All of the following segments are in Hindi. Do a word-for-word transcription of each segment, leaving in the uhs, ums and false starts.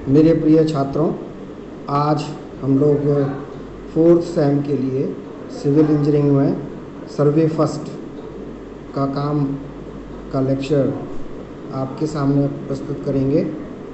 मेरे प्रिय छात्रों, आज हम लोग फोर्थ सेम के लिए सिविल इंजीनियरिंग में सर्वे फर्स्ट का काम का लेक्चर आपके सामने प्रस्तुत करेंगे।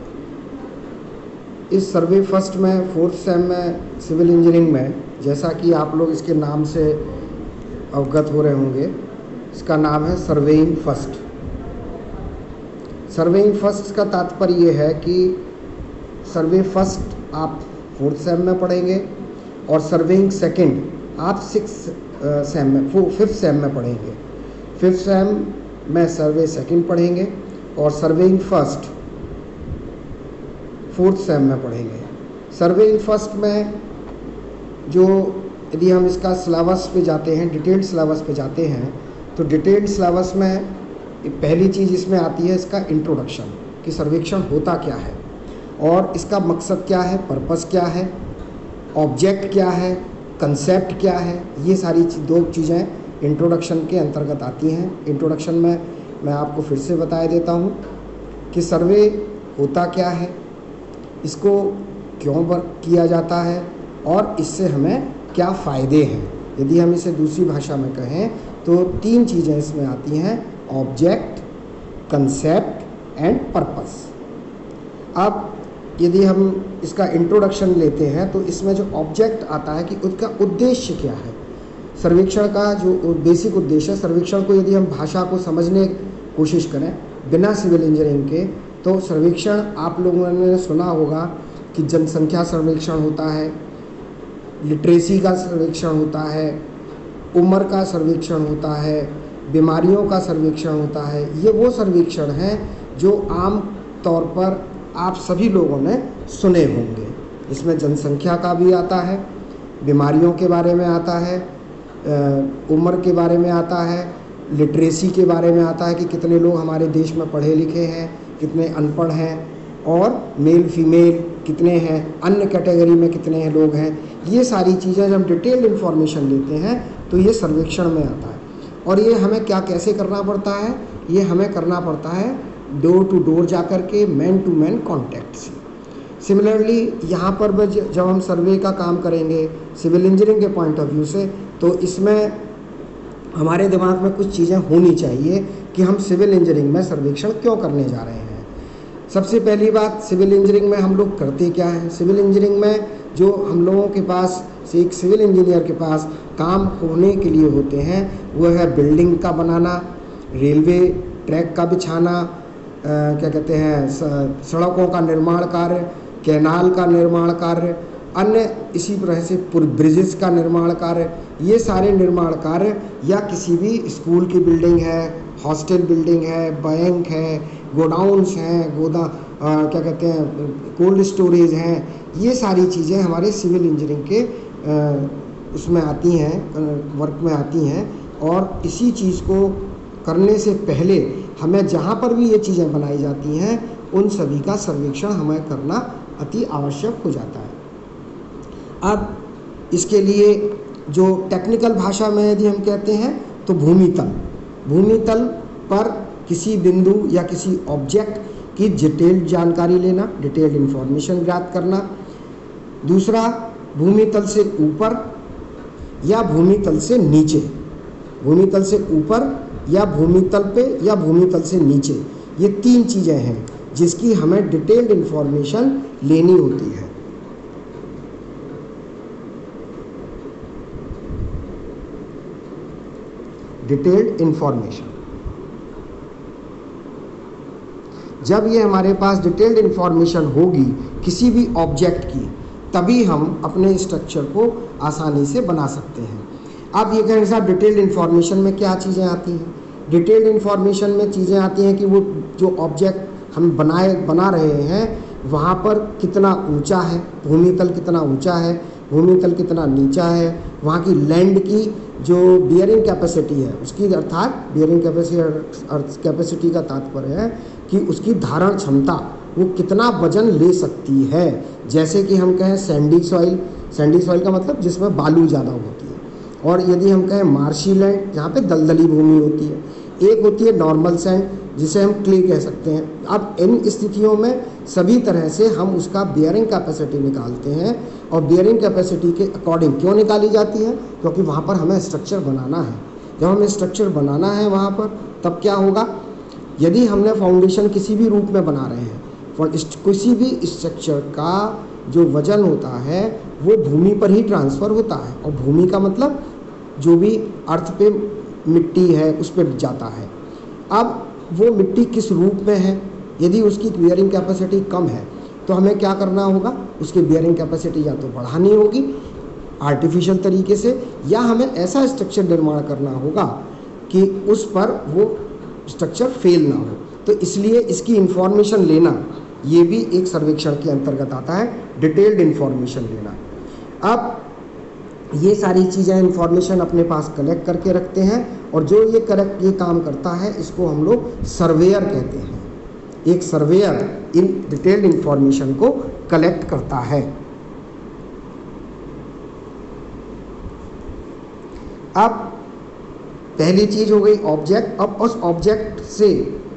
इस सर्वे फर्स्ट में फोर्थ सेम में सिविल इंजीनियरिंग में, जैसा कि आप लोग इसके नाम से अवगत हो रहे होंगे, इसका नाम है सर्वेइंग फर्स्ट। सर्वेइंग फर्स्ट का तात्पर्य ये है कि सर्वे फर्स्ट आप फोर्थ सेम में पढ़ेंगे और सर्वेइंग सेकंड आप सिक्स सेम में फिफ्थ सेम में पढ़ेंगे। फिफ्थ सेम में सर्वे सेकंड पढ़ेंगे और सर्वेइंग फर्स्ट फोर्थ सेम में पढ़ेंगे। सर्वेइंग फर्स्ट में जो यदि हम इसका सिलेबस पे जाते हैं, डिटेल्ड सिलेबस पे जाते हैं, तो डिटेल्ड सिलेबस में पहली चीज़ इसमें आती है इसका इंट्रोडक्शन, कि सर्वेक्षण होता क्या है और इसका मकसद क्या है, पर्पस क्या है, ऑब्जेक्ट क्या है, कंसेप्ट क्या है। ये सारी दो चीज़ें इंट्रोडक्शन के अंतर्गत आती हैं। इंट्रोडक्शन में मैं आपको फिर से बता देता हूँ कि सर्वे होता क्या है, इसको क्यों किया जाता है और इससे हमें क्या फ़ायदे हैं। यदि हम इसे दूसरी भाषा में कहें तो तीन चीज़ें इसमें आती हैं: ऑब्जेक्ट, कंसेप्ट एंड पर्पस। अब यदि हम इसका इंट्रोडक्शन लेते हैं तो इसमें जो ऑब्जेक्ट आता है कि उसका उद्देश्य क्या है। सर्वेक्षण का जो बेसिक उद्देश्य है, सर्वेक्षण को यदि हम भाषा को समझने की कोशिश करें बिना सिविल इंजीनियरिंग के, तो सर्वेक्षण आप लोगों ने सुना होगा कि जनसंख्या सर्वेक्षण होता है, लिटरेसी का सर्वेक्षण होता है, उम्र का सर्वेक्षण होता है, बीमारियों का सर्वेक्षण होता है। ये वो सर्वेक्षण हैं जो आम तौर पर आप सभी लोगों ने सुने होंगे। इसमें जनसंख्या का भी आता है, बीमारियों के बारे में आता है, उम्र के बारे में आता है, लिटरेसी के बारे में आता है कि कितने लोग हमारे देश में पढ़े लिखे हैं, कितने अनपढ़ हैं, और मेल फीमेल कितने हैं, अन्य कैटेगरी में कितने हैं लोग हैं। ये सारी चीज़ें जब डिटेल्ड इन्फॉर्मेशन लेते हैं तो ये सर्वेक्षण में आता है। और ये हमें क्या कैसे करना पड़ता है, ये हमें करना पड़ता है डोर टू डोर जा कर के, मैन टू मैन कॉन्टैक्ट से। सिमिलरली यहाँ पर जब हम सर्वे का काम करेंगे सिविल इंजीनियरिंग के पॉइंट ऑफ व्यू से, तो इसमें हमारे दिमाग में कुछ चीज़ें होनी चाहिए कि हम सिविल इंजीनियरिंग में सर्वेक्षण क्यों करने जा रहे हैं। सबसे पहली बात, सिविल इंजीनियरिंग में हम लोग करते क्या हैं। सिविल इंजीनियरिंग में जो हम लोगों के पास से एक सिविल इंजीनियर के पास काम होने के लिए होते हैं वो है बिल्डिंग का बनाना, रेलवे ट्रैक का बिछाना, आ, क्या कहते हैं सड़कों का निर्माण कार्य, कैनाल का निर्माण कार्य, अन्य इसी तरह से ब्रिजेस का निर्माण कार्य। ये सारे निर्माण कार्य या किसी भी स्कूल की बिल्डिंग है, हॉस्टल बिल्डिंग है, बैंक है, गोडाउन्स हैं, गोदा आ, क्या कहते हैं कोल्ड स्टोरेज हैं, ये सारी चीज़ें हमारे सिविल इंजीनियरिंग के आ, उसमें आती हैं, वर्क में आती हैं। और इसी चीज़ को करने से पहले हमें जहाँ पर भी ये चीज़ें बनाई जाती हैं उन सभी का सर्वेक्षण हमें करना अति आवश्यक हो जाता है। अब इसके लिए जो टेक्निकल भाषा में यदि हम कहते हैं तो भूमितल, भूमितल पर किसी बिंदु या किसी ऑब्जेक्ट की डिटेल्ड जानकारी लेना, डिटेल्ड इन्फॉर्मेशन ज्ञात करना। दूसरा, भूमितल से ऊपर या भूमितल से नीचे, भूमितल से ऊपर या भूमितल पे या भूमितल से नीचे, ये तीन चीज़ें हैं जिसकी हमें डिटेल्ड इन्फॉर्मेशन लेनी होती है। डिटेल्ड इन्फॉर्मेशन, जब ये हमारे पास डिटेल्ड इन्फॉर्मेशन होगी किसी भी ऑब्जेक्ट की, तभी हम अपने स्ट्रक्चर को आसानी से बना सकते हैं। अब ये कहें साहब डिटेल्ड इन्फॉर्मेशन में क्या चीज़ें आती हैं। डिटेल्ड इन्फॉर्मेशन में चीज़ें आती हैं कि वो जो ऑब्जेक्ट हम बनाए बना रहे हैं वहाँ पर कितना ऊंचा है, भूमितल कितना ऊंचा है, भूमितल कितना नीचा है, वहाँ की लैंड की जो बियरिंग कैपेसिटी है उसकी, अर्थात बियरिंग कैपेसिटी कैपेसिटी का तात्पर्य है कि उसकी धारण क्षमता, वो कितना वजन ले सकती है। जैसे कि हम कहें सैंडी सॉइल, सैंडी सॉइल का मतलब जिसमें बालू ज़्यादा होती है, और यदि हम कहें मार्शी लैंड जहाँ पे दलदली भूमि होती है, एक होती है नॉर्मल सैंड जिसे हम क्ले कह सकते हैं। अब इन स्थितियों में सभी तरह से हम उसका बियरिंग कैपेसिटी निकालते हैं, और बियरिंग कैपेसिटी के अकॉर्डिंग क्यों निकाली जाती है, क्योंकि वहाँ पर हमें स्ट्रक्चर बनाना है। जब हमें स्ट्रक्चर बनाना है वहाँ पर, तब क्या होगा, यदि हमने फाउंडेशन किसी भी रूप में बना रहे हैं, और किसी भी स्ट्रक्चर का जो वजन होता है वो भूमि पर ही ट्रांसफ़र होता है, और भूमि का मतलब जो भी अर्थ पे मिट्टी है उस पर जाता है। अब वो मिट्टी किस रूप में है, यदि उसकी बियरिंग कैपेसिटी कम है तो हमें क्या करना होगा, उसकी बियरिंग कैपेसिटी या तो बढ़ानी होगी आर्टिफिशियल तरीके से, या हमें ऐसा स्ट्रक्चर निर्माण करना होगा कि उस पर वो स्ट्रक्चर फेल ना हो। तो इसलिए इसकी इंफॉर्मेशन लेना ये भी एक सर्वेक्षण के अंतर्गत आता है, डिटेल्ड इंफॉर्मेशन लेना। अब ये सारी चीज़ें इंफॉर्मेशन अपने पास कलेक्ट करके रखते हैं, और जो ये करेक्ट ये काम करता है इसको हम लोग सर्वेयर कहते हैं। एक सर्वेयर इन डिटेल्ड इंफॉर्मेशन को कलेक्ट करता है। अब पहली चीज़ हो गई ऑब्जेक्ट। अब उस ऑब्जेक्ट से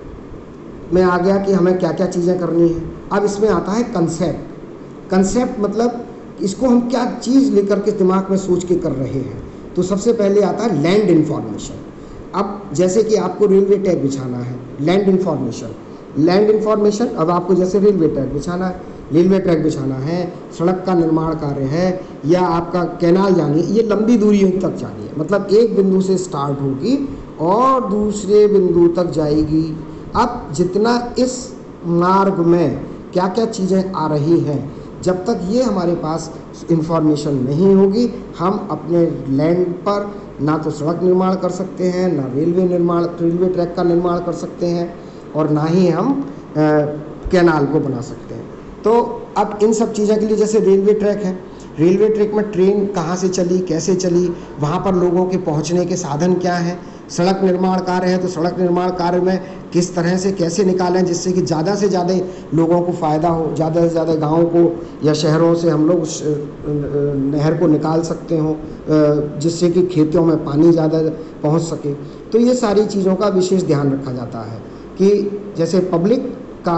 में आ गया कि हमें क्या क्या चीज़ें करनी है। अब इसमें आता है कंसेप्ट। कंसेप्ट मतलब इसको हम क्या चीज़ लेकर के दिमाग में सोच के कर रहे हैं। तो सबसे पहले आता है लैंड इंफॉर्मेशन। अब जैसे कि आपको रेलवे ट्रैक बिछाना है, लैंड इंफॉर्मेशन। लैंड इंफॉर्मेशन, अब आपको जैसे रेलवे ट्रैक बिछाना है, रेलवे ट्रैक बिछाना है, सड़क का निर्माण कार्य है, या आपका कैनाल जानी है, ये लंबी दूरियों तक जानी है, मतलब एक बिंदु से स्टार्ट होगी और दूसरे बिंदु तक जाएगी। अब जितना इस मार्ग में क्या क्या चीज़ें आ रही हैं, जब तक ये हमारे पास इंफॉर्मेशन नहीं होगी, हम अपने लैंड पर ना तो सड़क निर्माण कर सकते हैं, ना रेलवे निर्माण रेलवे ट्रैक का निर्माण कर सकते हैं, और ना ही हम आ, कैनाल को बना सकते हैं। तो अब इन सब चीज़ों के लिए, जैसे रेलवे ट्रैक है, रेलवे ट्रैक में ट्रेन कहाँ से चली, कैसे चली, वहाँ पर लोगों के पहुँचने के साधन क्या हैं। सड़क निर्माण कार्य है तो सड़क निर्माण कार्य में किस तरह से कैसे निकालें जिससे कि ज़्यादा से ज़्यादा लोगों को फ़ायदा हो, ज़्यादा से ज़्यादा गाँवों को या शहरों से हम लोग उस नहर को निकाल सकते हों, जिससे कि खेतों में पानी ज़्यादा पहुँच सके। तो ये सारी चीज़ों का विशेष ध्यान रखा जाता है कि जैसे पब्लिक का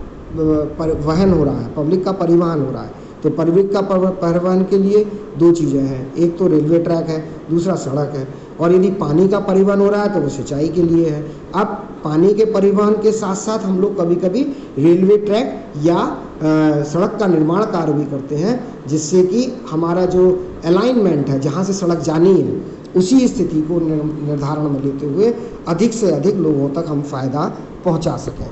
परिवहन हो रहा है, पब्लिक का परिवहन हो रहा है, तो पब्लिक का परिवहन के लिए दो चीज़ें हैं, एक तो रेलवे ट्रैक है, दूसरा सड़क है। और यदि पानी का परिवहन हो रहा है तो वो सिंचाई के लिए है। अब पानी के परिवहन के साथ साथ हम लोग कभी कभी रेलवे ट्रैक या आ, सड़क का निर्माण कार्य भी करते हैं, जिससे कि हमारा जो अलाइनमेंट है, जहाँ से सड़क जानी है, उसी स्थिति को निर्धारण में लेते हुए अधिक से अधिक लोगों तक हम फ़ायदा पहुँचा सकें।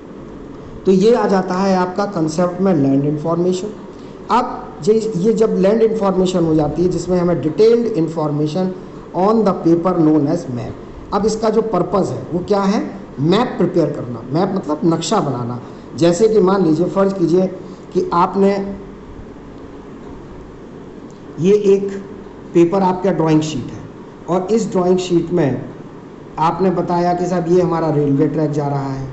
तो ये आ जाता है आपका कंसेप्ट में लैंड इंफॉर्मेशन। अब ये जब लैंड इंफॉर्मेशन हो जाती है, जिसमें हमें detailed information on the paper known as map. अब इसका जो पर्पज़ है वो क्या है, मैप प्रिपेयर करना। मैप मतलब नक्शा बनाना। जैसे कि मान लीजिए, फ़र्ज़ कीजिए कि आपने ये एक पेपर आपका ड्राइंग शीट है, और इस ड्राइंग शीट में आपने बताया कि साहब ये हमारा रेलवे ट्रैक जा रहा है,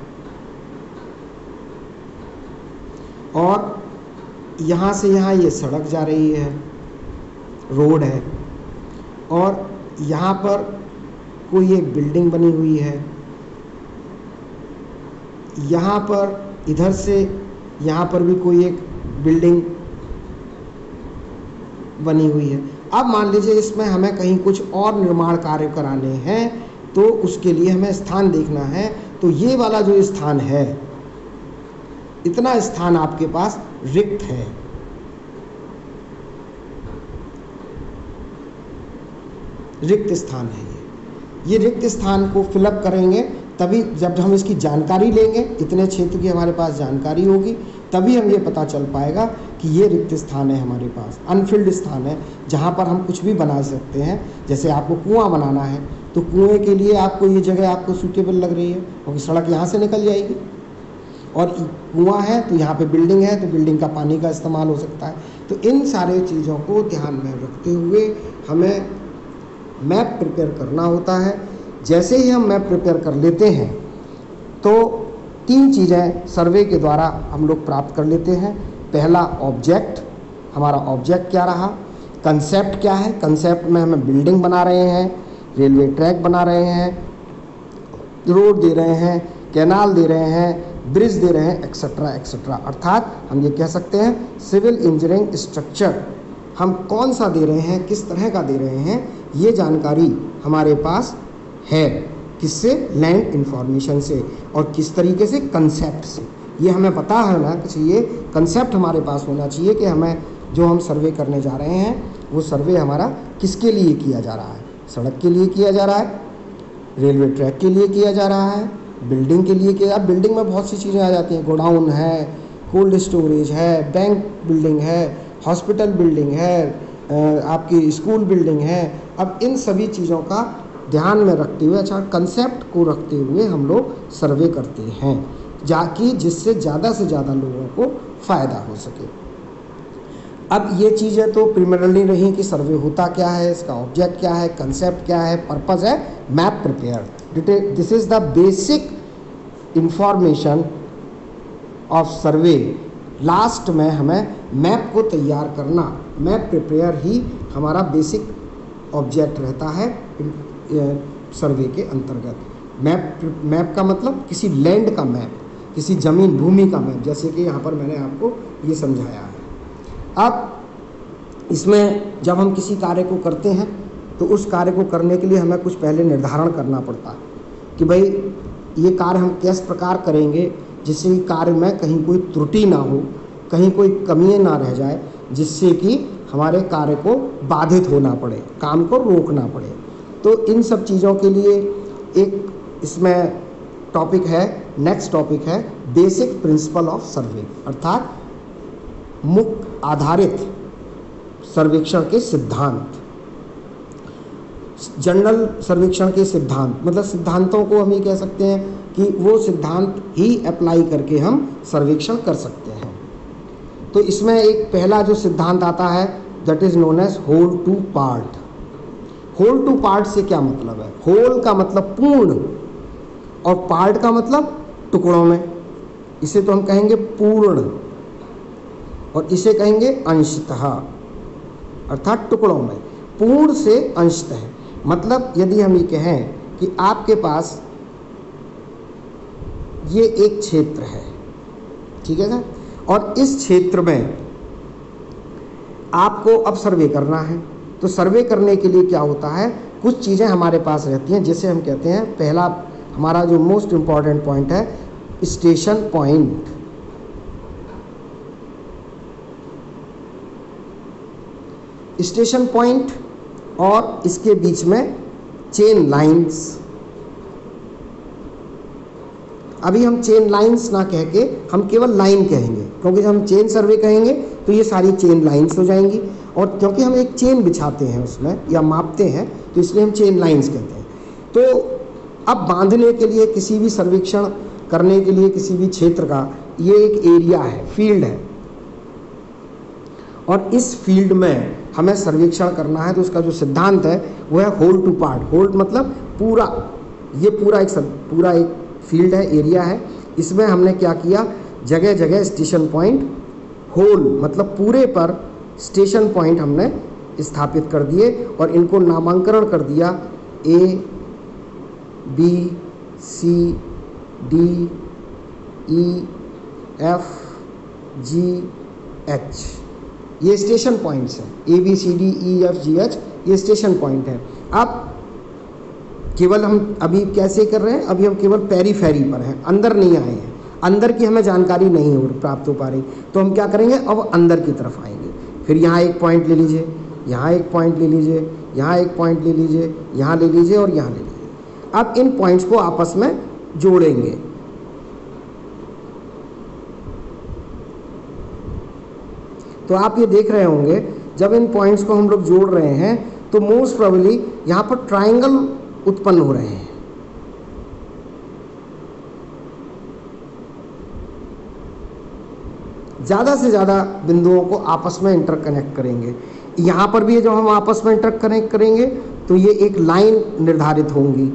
और यहाँ से यहाँ ये सड़क जा रही है, रोड है, और यहाँ पर कोई एक बिल्डिंग बनी हुई है, यहाँ पर इधर से यहाँ पर भी कोई एक बिल्डिंग बनी हुई है। अब मान लीजिए इसमें हमें कहीं कुछ और निर्माण कार्य कराने हैं, तो उसके लिए हमें स्थान देखना है। तो ये वाला जो स्थान है, इतना स्थान आपके पास रिक्त है, रिक्त स्थान है। ये ये रिक्त स्थान को फिलअप करेंगे, तभी जब हम इसकी जानकारी लेंगे, इतने क्षेत्र की हमारे पास जानकारी होगी, तभी हम ये पता चल पाएगा कि ये रिक्त स्थान है हमारे पास, अनफिल्ड स्थान है, जहाँ पर हम कुछ भी बना सकते हैं। जैसे आपको कुआं बनाना है, तो कुएं के लिए आपको ये जगह आपको सूटेबल लग रही है, क्योंकि सड़क यहाँ से निकल जाएगी, और कुआं है तो यहाँ पे बिल्डिंग है, तो बिल्डिंग का पानी का इस्तेमाल हो सकता है। तो इन सारे चीज़ों को ध्यान में रखते हुए हमें मैप प्रिपेयर करना होता है। जैसे ही हम मैप प्रिपेयर कर लेते हैं, तो तीन चीज़ें सर्वे के द्वारा हम लोग प्राप्त कर लेते हैं। पहला ऑब्जेक्ट, हमारा ऑब्जेक्ट क्या रहा, कंसेप्ट क्या है, कंसेप्ट में हमें बिल्डिंग बना रहे हैं, रेलवे ट्रैक बना रहे हैं, रोड दे रहे हैं, कैनाल दे रहे हैं, ब्रिज दे रहे हैं, एक्सेट्रा एक्सेट्रा। अर्थात हम ये कह सकते हैं सिविल इंजीनियरिंग स्ट्रक्चर हम कौन सा दे रहे हैं, किस तरह का दे रहे हैं, ये जानकारी हमारे पास है। किससे? लैंड इंफॉर्मेशन से। और किस तरीके से? कंसेप्ट से। ये हमें पता है ना कि चाहिए, कंसेप्ट हमारे पास होना चाहिए कि हमें जो हम सर्वे करने जा रहे हैं वो सर्वे हमारा किसके लिए किया जा रहा है। सड़क के लिए किया जा रहा है, रेलवे ट्रैक के लिए किया जा रहा है, बिल्डिंग के लिए किया। बिल्डिंग में बहुत सी चीज़ें आ जाती हैं, गोडाउन है, कोल्ड स्टोरेज है, बैंक बिल्डिंग है, हॉस्पिटल बिल्डिंग है, आपकी स्कूल बिल्डिंग है। अब इन सभी चीज़ों का ध्यान में रखते हुए, अच्छा कंसेप्ट को रखते हुए हम लोग सर्वे करते हैं, जाकि जिससे ज़्यादा से ज़्यादा लोगों को फ़ायदा हो सके। अब ये चीज़ें तो प्रिलिमिनरी रही कि सर्वे होता क्या है, इसका ऑब्जेक्ट क्या है, कंसेप्ट क्या है, पर्पस है, map prepare. This is the basic information of survey. Last में हमें मैप को तैयार करना, मैप प्रिपेयर ही हमारा बेसिक ऑब्जेक्ट रहता है सर्वे के अंतर्गत। मैप मैप का मतलब किसी लैंड का मैप, किसी ज़मीन भूमि का मैप, जैसे कि यहाँ पर मैंने आपको ये समझाया है। अब इसमें जब हम किसी कार्य को करते हैं तो उस कार्य को करने के लिए हमें कुछ पहले निर्धारण करना पड़ता है कि भाई ये कार्य हम किस प्रकार करेंगे जिससे कि कार्य में कहीं कोई त्रुटि ना हो, कहीं कोई कमियां ना रह जाए, जिससे कि हमारे कार्य को बाधित होना पड़े, काम को रोकना पड़े। तो इन सब चीज़ों के लिए एक इसमें टॉपिक है, नेक्स्ट टॉपिक है बेसिक प्रिंसिपल ऑफ सर्वे, अर्थात मुख्य आधारित सर्वेक्षण के सिद्धांत। जनरल सर्वेक्षण के सिद्धांत मतलब सिद्धांतों को हम ये कह सकते हैं कि वो सिद्धांत ही अप्लाई करके हम सर्वेक्षण कर सकते हैं। तो इसमें एक पहला जो सिद्धांत आता है that is known as whole to part. Whole to part से क्या मतलब है? होल का मतलब पूर्ण और पार्ट का मतलब टुकड़ों में। इसे तो हम कहेंगे पूर्ण और इसे कहेंगे अंशतः, अर्थात टुकड़ों में। पूर्ण से अंशतः मतलब यदि हम ये कहें कि आपके पास ये एक क्षेत्र है, ठीक है ना, और इस क्षेत्र में आपको अब सर्वे करना है। तो सर्वे करने के लिए क्या होता है, कुछ चीज़ें हमारे पास रहती हैं जिसे हम कहते हैं, पहला हमारा जो मोस्ट इम्पॉर्टेंट पॉइंट है स्टेशन पॉइंट। स्टेशन पॉइंट और इसके बीच में चेन लाइंस। अभी हम चेन लाइंस ना कह के हम केवल लाइन कहेंगे, क्योंकि जब हम चेन सर्वे कहेंगे तो ये सारी चेन लाइंस हो जाएंगी, और क्योंकि हम एक चेन बिछाते हैं उसमें या मापते हैं तो इसलिए हम चेन लाइंस कहते हैं। तो अब बांधने के लिए, किसी भी सर्वेक्षण करने के लिए किसी भी क्षेत्र का ये एक एरिया है, फील्ड है, और इस फील्ड में हमें सर्वेक्षण करना है। तो उसका जो सिद्धांत है वो है होल टू पार्ट। होल मतलब पूरा, ये पूरा एक पूरा एक फील्ड है, एरिया है। इसमें हमने क्या किया, जगह जगह स्टेशन पॉइंट, होल मतलब पूरे पर स्टेशन पॉइंट हमने स्थापित कर दिए और इनको नामांकन कर दिया A B C D E F G H. ये स्टेशन पॉइंट्स हैं, A B C D E F G H, ये स्टेशन पॉइंट है। अब केवल हम अभी कैसे कर रहे हैं, अभी हम केवल पेरीफेरी पर हैं, अंदर नहीं आए हैं, अंदर की हमें जानकारी नहीं हो प्राप्त हो पा रही। तो हम क्या करेंगे, अब अंदर की तरफ आएंगे। फिर यहाँ एक पॉइंट ले लीजिए, यहाँ एक पॉइंट ले लीजिए, यहाँ एक पॉइंट ले लीजिए, यहाँ ले लीजिए और यहाँ ले लीजिए। अब इन पॉइंट्स को आपस में जोड़ेंगे। तो आप ये देख रहे होंगे जब इन पॉइंट्स को हम लोग जोड़ रहे हैं तो मोस्ट प्रोबेबली यहाँ पर ट्रायंगल उत्पन्न हो रहे हैं। ज़्यादा से ज़्यादा बिंदुओं को आपस में इंटरकनेक्ट करेंगे। यहाँ पर भी जब हम आपस में इंटरकनेक्ट करेंगे तो ये एक लाइन निर्धारित होंगी।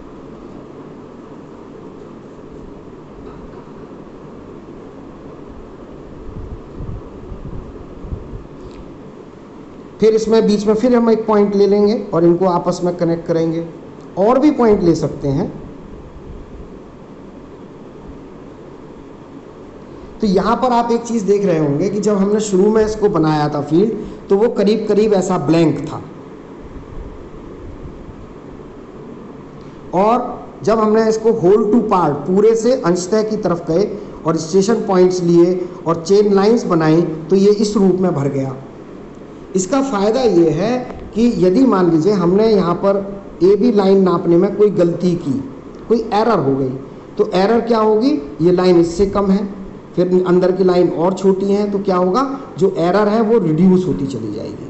फिर इसमें बीच में फिर हम एक पॉइंट ले लेंगे और इनको आपस में कनेक्ट करेंगे। और भी पॉइंट ले सकते हैं, तो यहाँ पर आप एक चीज़ देख रहे होंगे कि जब हमने शुरू में इसको बनाया था फील्ड, तो वो करीब करीब ऐसा ब्लैंक था, और जब हमने इसको होल टू पार्ट पूरे से अंशतः की तरफ गए और स्टेशन पॉइंट्स लिए और चेन लाइंस बनाई, तो ये इस रूप में भर गया। इसका फ़ायदा ये है कि यदि मान लीजिए हमने यहाँ पर ए बी लाइन नापने में कोई गलती की, कोई एरर हो गई, तो एरर क्या होगी, ये लाइन इससे कम है, फिर अंदर की लाइन और छोटी है, तो क्या होगा, जो एरर है वो रिड्यूस होती चली जाएगी।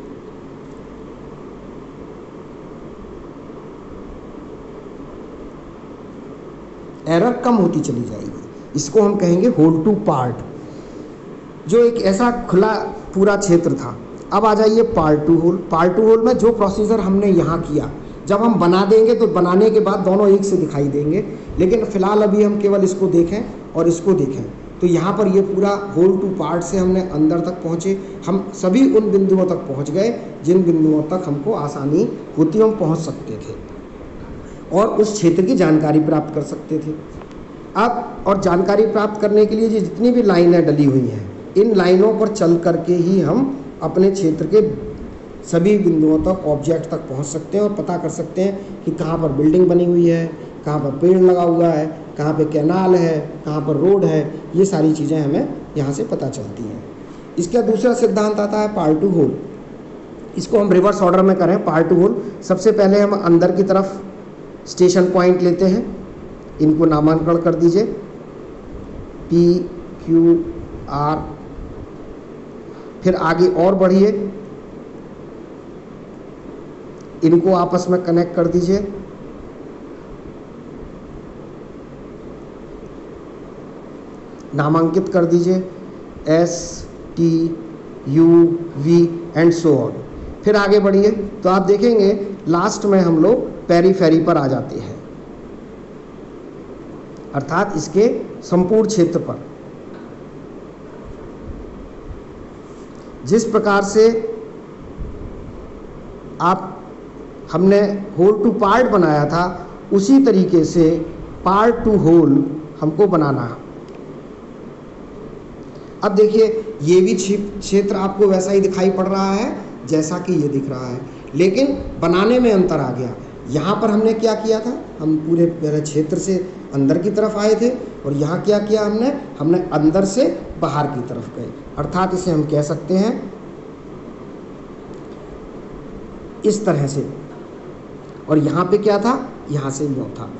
एरर कम होती चली जाएगी। इसको हम कहेंगे होल टू पार्ट, जो एक ऐसा खुला पूरा क्षेत्र था। अब आ जाइए part to whole. Part to whole में जो प्रोसीजर हमने यहाँ किया, जब हम बना देंगे तो बनाने के बाद दोनों एक से दिखाई देंगे, लेकिन फ़िलहाल अभी हम केवल इसको देखें और इसको देखें। तो यहाँ पर ये पूरा होल टू पार्ट से हमने अंदर तक पहुँचे, हम सभी उन बिंदुओं तक पहुँच गए जिन बिंदुओं तक हमको आसानी होती हम पहुँच सकते थे और उस क्षेत्र की जानकारी प्राप्त कर सकते थे। अब और जानकारी प्राप्त करने के लिए जितनी भी लाइनें डली हुई हैं, इन लाइनों पर चल करके ही हम अपने क्षेत्र के सभी बिंदुओं तक, ऑब्जेक्ट तक पहुंच सकते हैं और पता कर सकते हैं कि कहाँ पर बिल्डिंग बनी हुई है, कहाँ पर पेड़ लगा हुआ है, कहाँ पे कैनाल है, कहाँ पर रोड है। ये सारी चीज़ें हमें यहाँ से पता चलती हैं। इसका दूसरा सिद्धांत आता है पार्ट टू होल। इसको हम रिवर्स ऑर्डर में करें। पार्ट टू होल, सबसे पहले हम अंदर की तरफ स्टेशन पॉइंट लेते हैं, इनको नामांकन कर दीजिए पी क्यू आर, फिर आगे और बढ़िए, इनको आपस में कनेक्ट कर दीजिए, नामांकित कर दीजिए S T U V and so on. फिर आगे बढ़िए तो आप देखेंगे लास्ट में हम लोग पेरीफेरी पर आ जाते हैं, अर्थात इसके संपूर्ण क्षेत्र पर। जिस प्रकार से आप हमने होल टू पार्ट बनाया था, उसी तरीके से पार्ट टू होल हमको बनाना है। अब देखिए ये भी क्षेत्र आपको वैसा ही दिखाई पड़ रहा है जैसा कि ये दिख रहा है, लेकिन बनाने में अंतर आ गया। यहाँ पर हमने क्या किया था, हम पूरे पूरे क्षेत्र से अंदर की तरफ आए थे, और यहाँ क्या किया हमने हमने अंदर से बाहर की तरफ गए, अर्थात इसे हम कह सकते हैं इस तरह से। और यहाँ पे क्या था, यहाँ से यूँ था,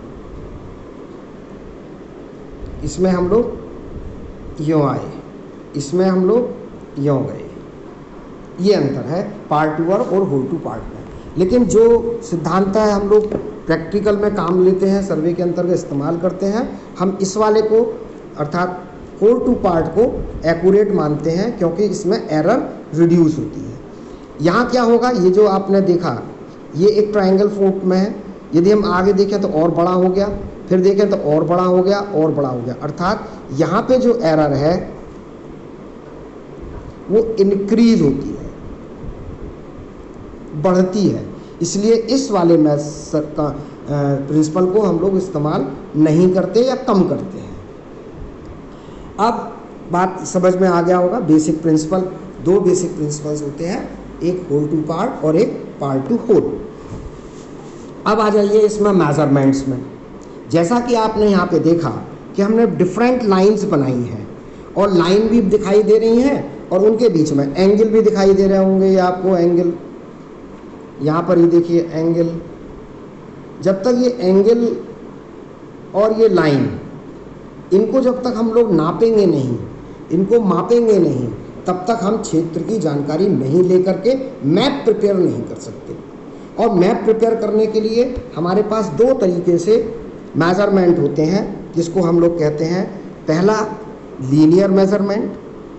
इसमें हम लोग यूँ आए, इसमें हम लोग यूँ गए। ये अंतर है पार्ट टू और होल टू पार्ट में। लेकिन जो सिद्धांत है हम लोग प्रैक्टिकल में काम लेते हैं, सर्वे के अंतर्गत इस्तेमाल करते हैं, हम इस वाले को अर्थात होल टू पार्ट को एक्यूरेट मानते हैं, क्योंकि इसमें एरर रिड्यूस होती है। यहाँ क्या होगा, ये जो आपने देखा ये एक ट्रायंगल फॉर्म में है, यदि हम आगे देखें तो और बड़ा हो गया, फिर देखें तो और बड़ा हो गया, और बड़ा हो गया, अर्थात यहाँ पे जो एरर है वो इंक्रीज होती है, बढ़ती है। इसलिए इस वाले मैथड का प्रिंसिपल को हम लोग इस्तेमाल नहीं करते या कम करते हैं। अब बात समझ में आ गया होगा। बेसिक प्रिंसिपल, दो बेसिक प्रिंसिपल्स होते हैं, एक होल टू पार्ट और एक पार्ट टू होल। अब आ जाइए इसमें मेजरमेंट्स में। जैसा कि आपने यहाँ पे देखा कि हमने डिफरेंट लाइंस बनाई हैं, और लाइन भी दिखाई दे रही हैं, और उनके बीच में एंगल भी दिखाई दे रहे होंगे। ये आपको एंगल यहाँ पर ही देखिए एंगल, जब तक ये एंगल और ये लाइन, इनको जब तक हम लोग नापेंगे नहीं, इनको मापेंगे नहीं, तब तक हम क्षेत्र की जानकारी नहीं लेकर के मैप प्रिपेयर नहीं कर सकते। और मैप प्रिपेयर करने के लिए हमारे पास दो तरीके से मेजरमेंट होते हैं, जिसको हम लोग कहते हैं, पहला लीनियर मेजरमेंट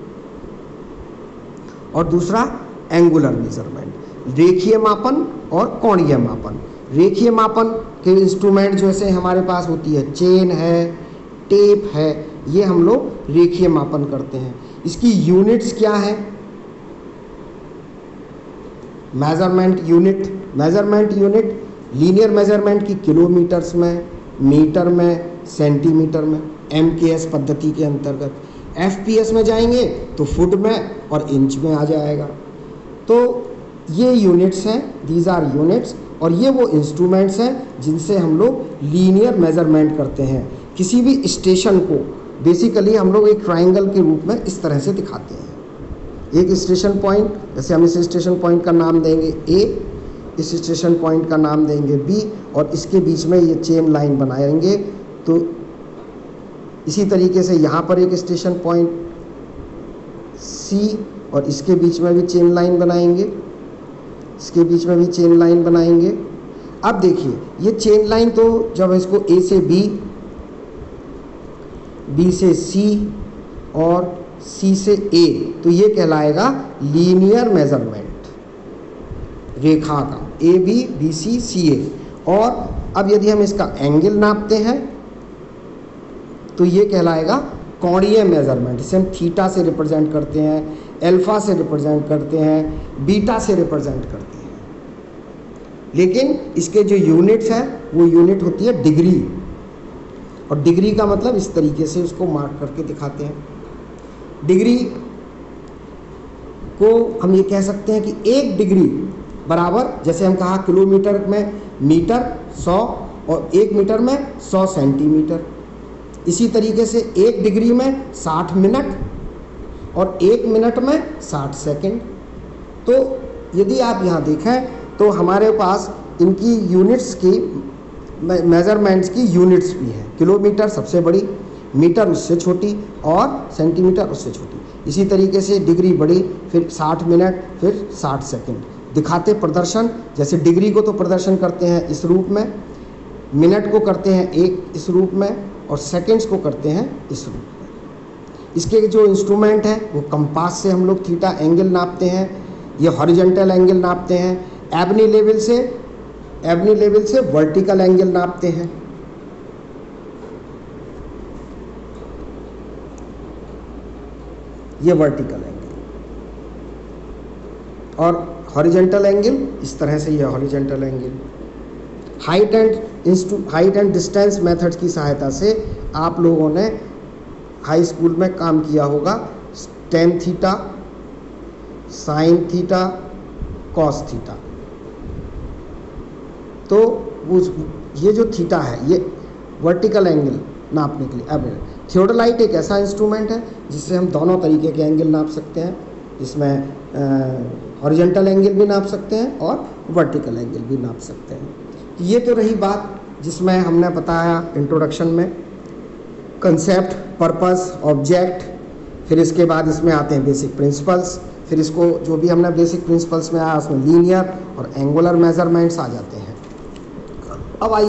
और दूसरा एंगुलर मेजरमेंट, रेखीय मापन और कोणीय मापन। रेखीय मापन के इंस्ट्रूमेंट जैसे हमारे पास होती है चेन है, टेप है, ये हम लोग रेखीय मापन करते हैं। इसकी यूनिट्स क्या है, measurement unit, measurement unit linear measurement की किलोमीटर्स में, मीटर में, सेंटीमीटर में, एम के एस पद्धति के अंतर्गत। एफपीएस में जाएंगे तो फुट में और इंच में आ जाएगा। तो ये यूनिट्स हैं, दीज आर यूनिट्स, और ये वो इंस्ट्रूमेंट्स हैं जिनसे हम लोग लीनियर मेजरमेंट करते हैं। किसी भी स्टेशन को बेसिकली हम लोग एक ट्राइंगल के रूप में इस तरह से दिखाते हैं। एक स्टेशन पॉइंट, जैसे हम इस स्टेशन पॉइंट का नाम देंगे ए, इस स्टेशन पॉइंट का नाम देंगे बी, और इसके बीच में ये चेन लाइन बनाएंगे। तो इसी तरीके से यहाँ पर एक स्टेशन पॉइंट सी, और इसके बीच में भी चेन लाइन बनाएंगे, इसके बीच में भी चेन लाइन बनाएंगे। अब देखिए ये चेन लाइन, तो जब इसको ए से बी, बी से सी और सी से ए, तो ये कहलाएगा लीनियर मेजरमेंट रेखा का, ए बी बी सी सी ए। और अब यदि हम इसका एंगल नापते हैं तो ये कहलाएगा कोणीय मेजरमेंट। इसे हम थीटा से रिप्रेजेंट करते हैं, अल्फा से रिप्रेजेंट करते हैं, बीटा से रिप्रेजेंट करते हैं। लेकिन इसके जो यूनिट्स हैं वो यूनिट होती है डिग्री, और डिग्री का मतलब इस तरीके से उसको मार्क करके दिखाते हैं। डिग्री को हम ये कह सकते हैं कि एक डिग्री बराबर, जैसे हम कहा किलोमीटर में मीटर सौ, और एक मीटर में सौ सेंटीमीटर। इसी तरीके से एक डिग्री में साठ मिनट, और एक मिनट में साठ सेकंड। तो यदि आप यहाँ देखें तो हमारे पास इनकी यूनिट्स की, मेजरमेंट्स की यूनिट्स भी हैं। किलोमीटर सबसे बड़ी, मीटर उससे छोटी, और सेंटीमीटर उससे छोटी। इसी तरीके से डिग्री बड़ी, फिर साठ मिनट, फिर साठ सेकंड। दिखाते प्रदर्शन, जैसे डिग्री को तो प्रदर्शन करते हैं इस रूप में, मिनट को करते हैं एक इस रूप में, और सेकंड्स को करते हैं इस रूप में। इसके जो इंस्ट्रूमेंट हैं वो कंपास से हम लोग थीटा एंगल नापते हैं, ये हॉरिजॉन्टल एंगल नापते हैं। एबनी लेवल से एबनी लेवल से वर्टिकल एंगल नापते हैं। ये वर्टिकल एंगल, और हॉरिजॉन्टल एंगल इस तरह से, ये horizontal angle. Height and height and distance methods की सहायता से आप लोगों ने हाई स्कूल में काम किया होगा। Tan theta, sine theta, cos theta. तो वो ये जो थीटा है ये वर्टिकल एंगल नापने के लिए। अब थियोडोलाइट एक ऐसा इंस्ट्रूमेंट है जिससे हम दोनों तरीके के एंगल नाप सकते हैं, जिसमें हॉरिजॉन्टल एंगल भी नाप सकते हैं और वर्टिकल एंगल भी नाप सकते हैं। ये तो रही बात जिसमें हमने बताया इंट्रोडक्शन में कंसेप्ट, पर्पस, ऑब्जेक्ट। फिर इसके बाद इसमें आते हैं बेसिक प्रिंसिपल्स। फिर इसको जो भी हमने बेसिक प्रिंसिपल्स में आया उसमें लीनियर और एंगुलर मेजरमेंट्स आ जाते हैं। अब आइए